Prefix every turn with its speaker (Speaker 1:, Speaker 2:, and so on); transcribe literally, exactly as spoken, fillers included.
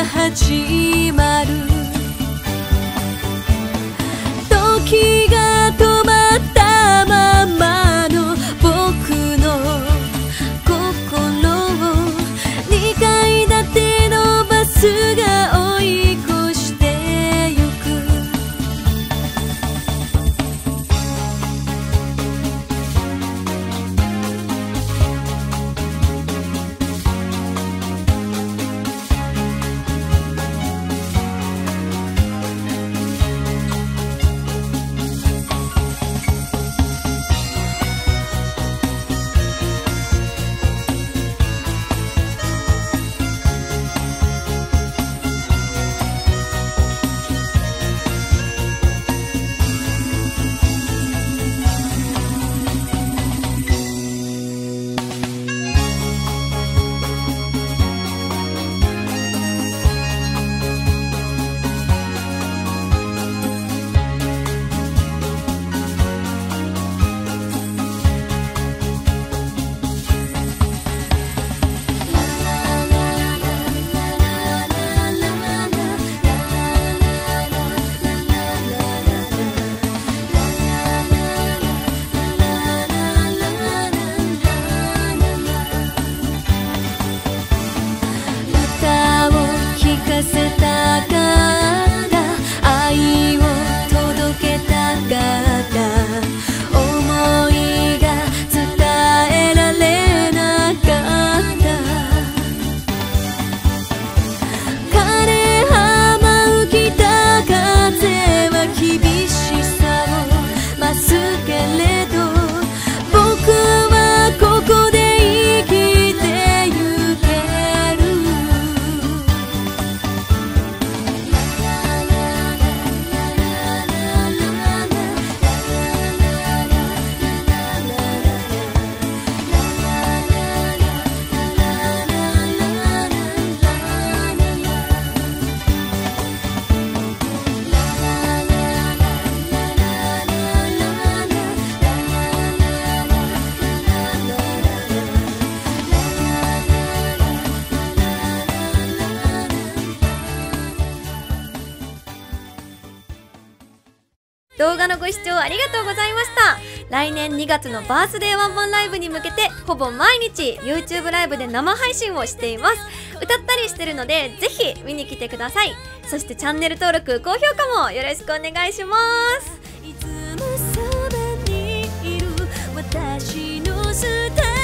Speaker 1: 始まる。時が止まったままの僕の心をにかい建てのバスが追い越してゆく。動画のご視聴ありがとうございました。来年にがつのバースデーワンマンライブに向けてほぼ毎日 YouTube ライブで生配信をしています。歌ったりしてるのでぜひ見に来てください。そしてチャンネル登録高評価もよろしくお願いします。いつもそばにいる私のスタイル